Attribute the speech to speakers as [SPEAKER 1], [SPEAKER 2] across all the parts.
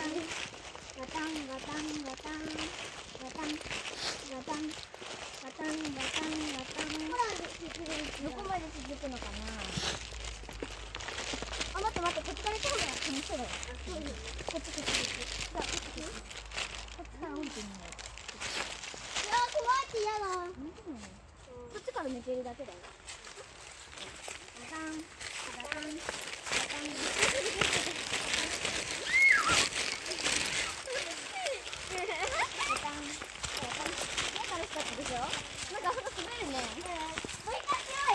[SPEAKER 1] ガタンガタンガタンガタンガタンガタンガタンガタンガタン。どこまで続くのかな。あ、待って待って、こっちから行った方が楽しそうだよ。こっちこっちこっち。じゃあこっちから降りてみよう。いやー怖いって嫌だ。こっちから抜けるだけだよ。ガタンガタンガタン。でしょ。なんかほんと滑るね。もう一回しようや。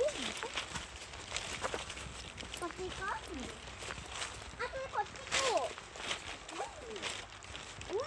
[SPEAKER 1] こっち行こう。あとこっち行こう。うわ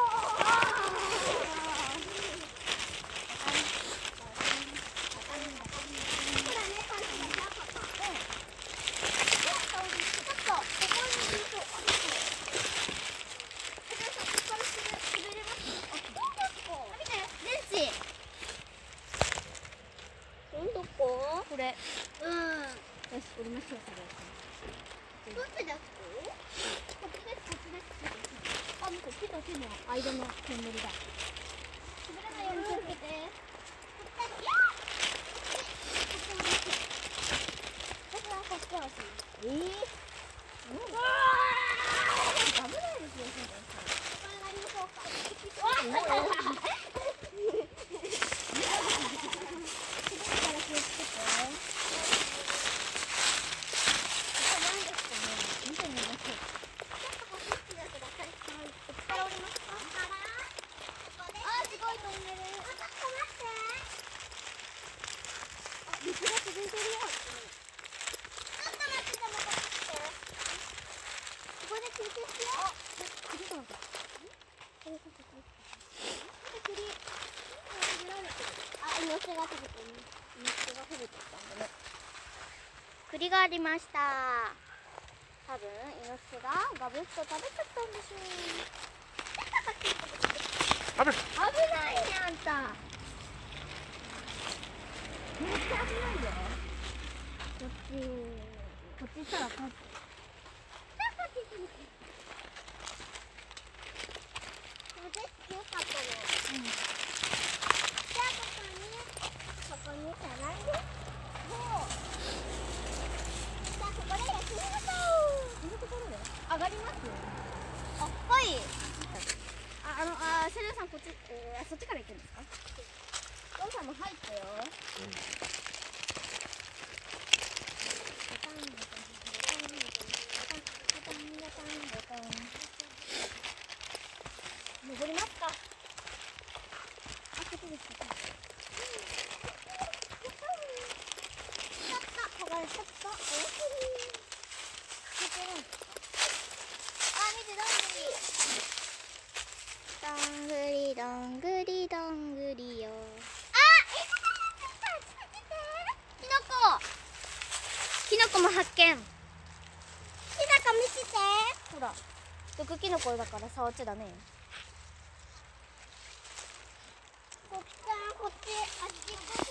[SPEAKER 1] これ、よし、降りましょう。どっちですか？こっちです。あ、もう木と木の間のトンネルだ。滑らないように気をつけて。危ないですよ。栗がありました。多分イノシシがガブッと食べちゃったんでしょう。危ないね、あんた。めっちゃ危ないよ。こっち行ったらあかん。強かったの。じゃあここにしゃがんで。もう。じゃあここでやってみましょう。このところで上がります。あ、はい。セレナさんこっち、そっちから行くんですか？ヨンさんも入ったよ。登りますか。あ、こっちです。ちょっと剥がれちゃった。あ、見て、どんぐりどんぐりどんぐりよ。あ、キノコも発見。キノコ見せて。ほら、毒キノコだから触っちゃダメよ。こっち、あっち。